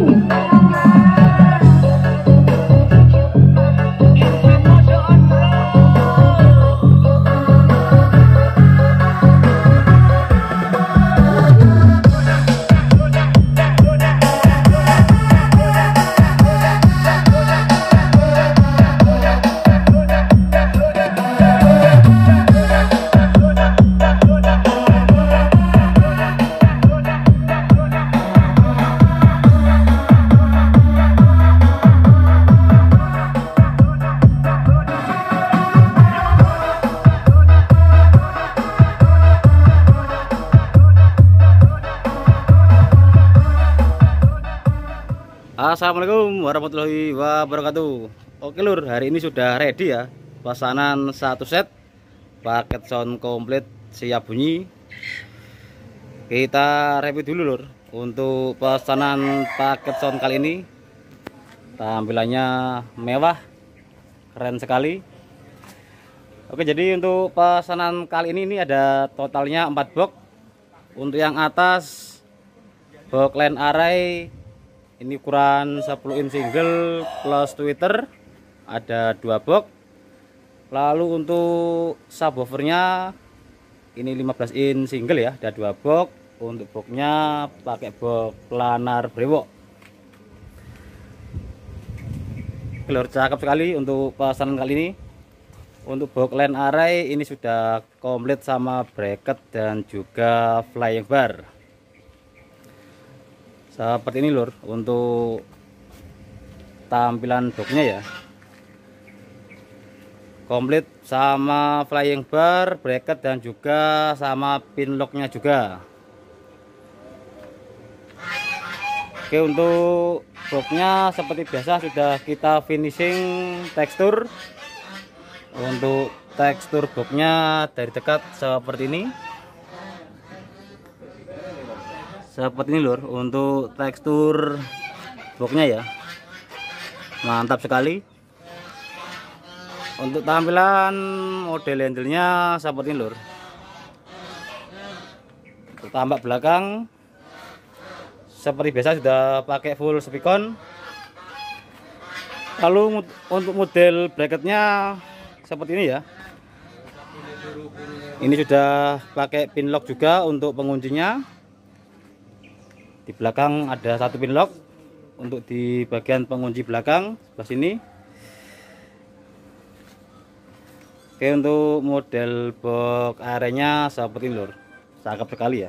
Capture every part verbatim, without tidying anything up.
Assalamualaikum warahmatullahi wabarakatuh. Oke lur, hari ini sudah ready ya. Pesanan satu set paket sound komplit siap bunyi. Kita review dulu lur. Untuk pesanan paket sound kali ini, tampilannya mewah, keren sekali. Oke, jadi untuk pesanan kali ini ini ada totalnya empat box. Untuk yang atas box line array ini ukuran sepuluh in single plus tweeter, ada dua box. Lalu untuk subwoofernya ini lima belas in single ya, ada dua box. Untuk boxnya pakai box planar brewok. Keluar cakep sekali untuk pesanan kali ini. Untuk box line array ini sudah komplit sama bracket dan juga flying bar. Seperti ini lur untuk tampilan boxnya ya, komplit sama flying bar, bracket dan juga sama pin locknya juga. Oke, untuk boxnya seperti biasa sudah kita finishing tekstur. Untuk tekstur boxnya dari dekat seperti ini. Seperti ini lur untuk tekstur boxnya ya, mantap sekali. Untuk tampilan model handle-nya seperti ini lur. Untuk tampak belakang seperti biasa sudah pakai full speakon. Lalu untuk model bracketnya seperti ini ya. Ini sudah pakai pin lock juga untuk penguncinya. Di belakang ada satu pin lock untuk di bagian pengunci belakang sebelah sini. Oke, untuk model box arenya seperti ini lur, cakep sekali ya.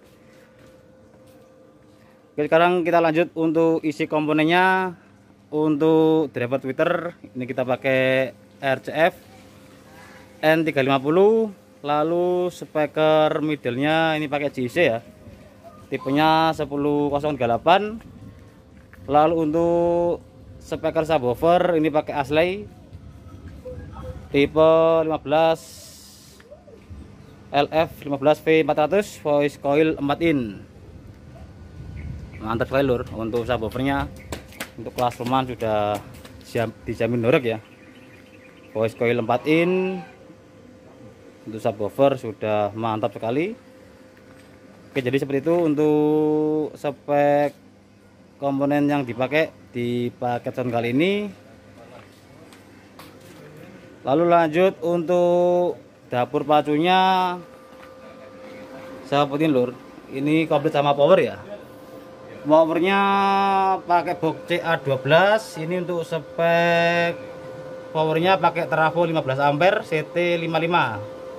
Oke, sekarang kita lanjut untuk isi komponennya. Untuk driver tweeter ini kita pakai R C F N tiga lima nol. Lalu speaker middle-nya ini pakai J C ya, tipenya sepuluh nol tiga delapan. Lalu untuk speaker subwoofer ini pakai Asley tipe lima belas L F lima belas V empat ratus voice coil empat in. Mantap sekali lur untuk subwoofernya. Untuk kelas rumahan sudah siap dijamin norek ya, voice coil empat in. Untuk subwoofer sudah mantap sekali. Oke, jadi seperti itu untuk spek komponen yang dipakai di paket sound kali ini. Lalu lanjut untuk dapur pacunya seperti ini lur. Ini komplit sama power ya. Powernya pakai box C A dua belas. Ini untuk spek powernya pakai trafo lima belas ampere C T lima puluh lima.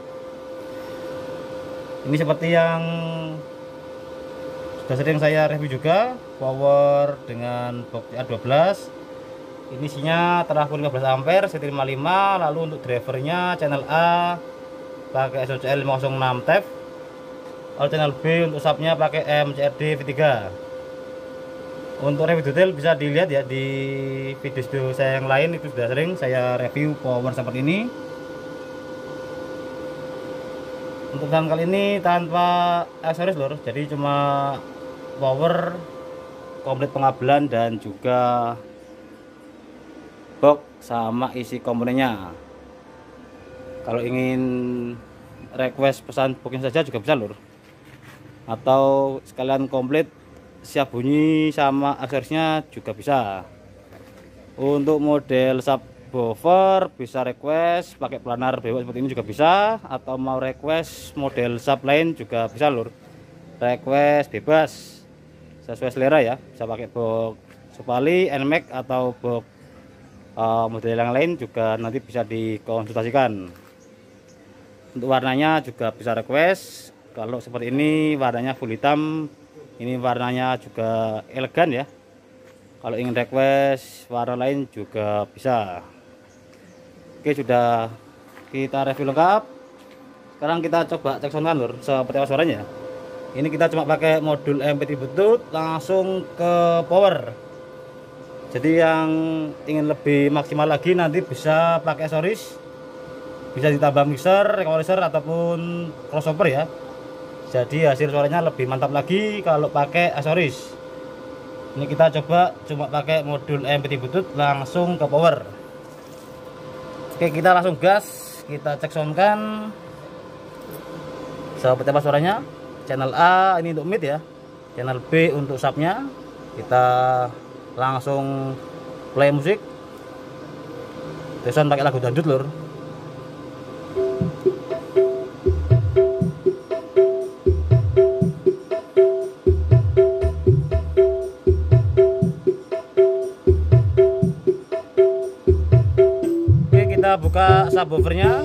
Ini seperti yang sudah sering saya review juga, power dengan box C A dua belas. Ini isinya trafo lima belas ampere C T lima puluh lima. Lalu untuk drivernya channel A pakai S O C L lima nol enam T E F. Lalu channel B untuk subnya pakai M C R D V tiga. Untuk review detail bisa dilihat ya di video saya yang lain, itu sudah sering saya review power seperti ini. Untuk tahun kali ini tanpa aksesoris lor, jadi cuma power, komplit pengabelan dan juga box sama isi komponennya. Kalau ingin request pesan booking saja juga bisa lur, atau sekalian komplit siap bunyi sama aksesorisnya juga bisa. Untuk model subwoofer bisa request pakai planar bewok seperti ini juga bisa, atau mau request model sub lain juga bisa lur. Request bebas sesuai selera ya, bisa pakai box Supali, Nmax atau box uh, model yang lain juga nanti bisa dikonsultasikan. Untuk warnanya juga bisa request. Kalau seperti ini warnanya full hitam, ini warnanya juga elegan ya. Kalau ingin request warna lain juga bisa. Oke, sudah kita review lengkap. Sekarang kita coba cek sound kan lur, seperti apa suaranya. Ini kita cuma pakai modul M P tiga Bluetooth langsung ke power. Jadi yang ingin lebih maksimal lagi nanti bisa pakai aksesoris, bisa ditambah mixer, equalizer ataupun crossover ya. Jadi hasil suaranya lebih mantap lagi kalau pakai aksesoris. Ini kita coba cuma pakai modul M P tiga Bluetooth langsung ke power. Oke, kita langsung gas, kita cek sound kan seperti apa suaranya. Channel A ini untuk mid ya, channel B untuk subnya. Kita langsung play musik. Sound pakai lagu dangdut lur. Kita buka subwoofernya.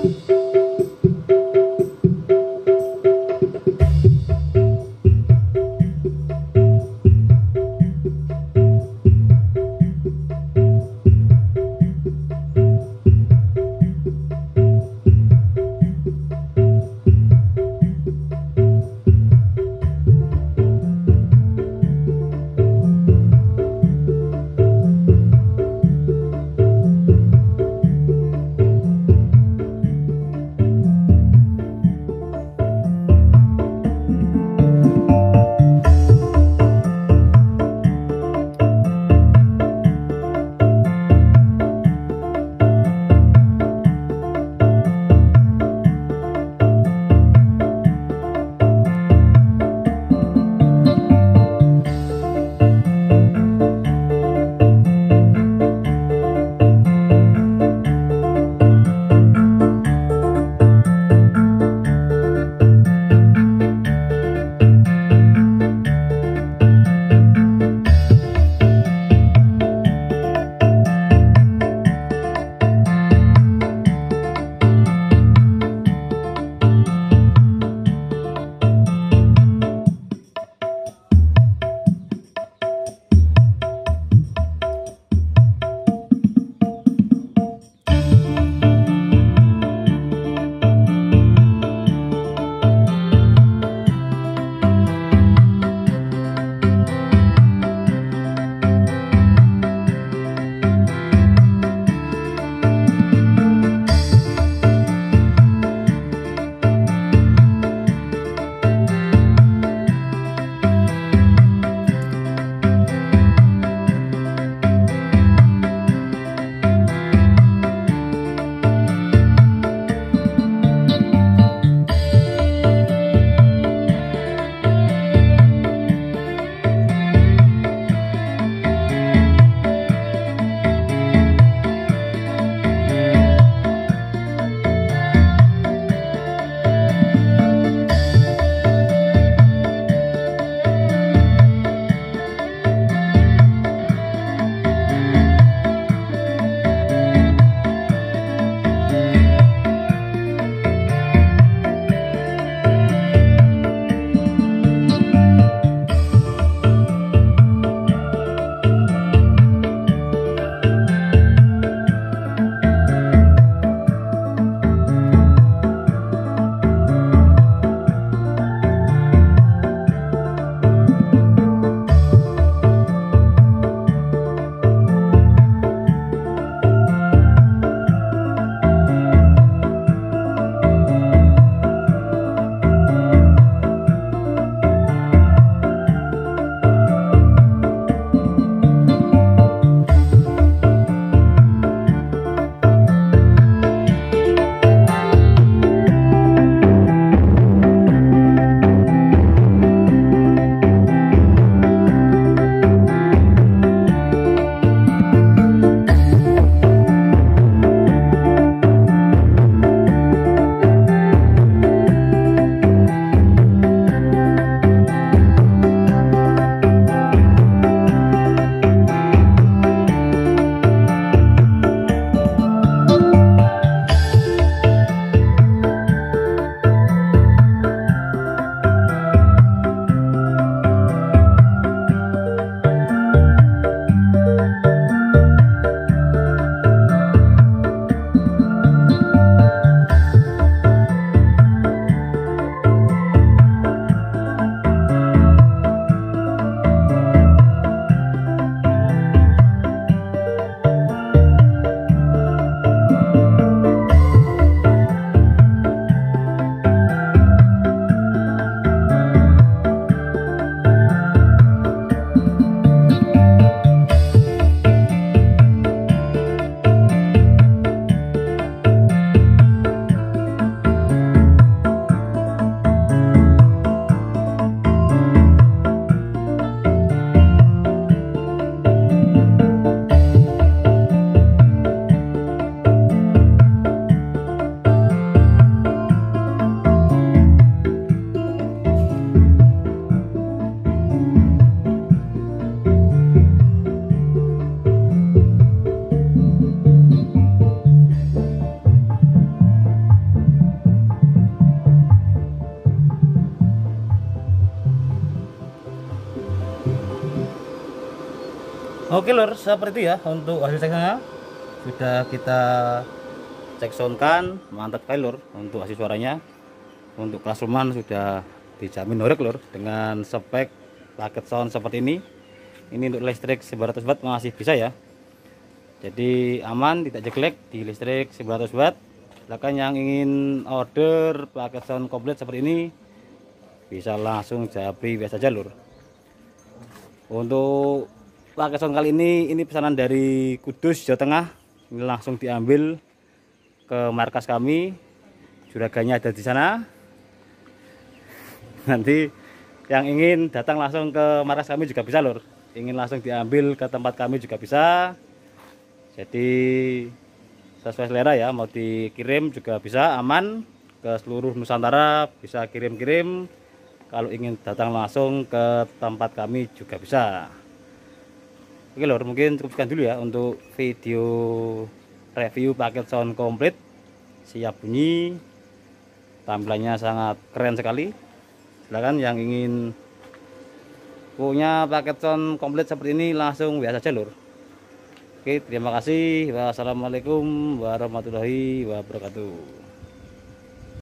Oke lur, seperti itu ya untuk hasil ceknya. Sudah kita cek soundkan, mantap sekali lur untuk hasil suaranya. Untuk kelas rumah sudah dijamin horek lur dengan spek paket sound seperti ini. Ini untuk listrik sembilan ratus watt masih bisa ya. Jadi aman, tidak jelek di listrik sembilan ratus watt. Silakan yang ingin order paket sound komplit seperti ini bisa langsung japri biasa aja lur. Untuk paket sound kali ini ini pesanan dari Kudus, Jawa Tengah. Ini langsung diambil ke markas kami. Juraganya ada di sana. Nanti yang ingin datang langsung ke markas kami juga bisa lur. Ingin langsung diambil ke tempat kami juga bisa. Jadi sesuai selera ya, mau dikirim juga bisa, aman ke seluruh Nusantara, bisa kirim-kirim. Kalau ingin datang langsung ke tempat kami juga bisa. Oke lor, mungkin cukupkan dulu ya untuk video review paket sound komplit. Siap bunyi, tampilannya sangat keren sekali. Silakan yang ingin punya paket sound komplit seperti ini langsung biasa aja lur. Oke, terima kasih. Wassalamualaikum warahmatullahi wabarakatuh.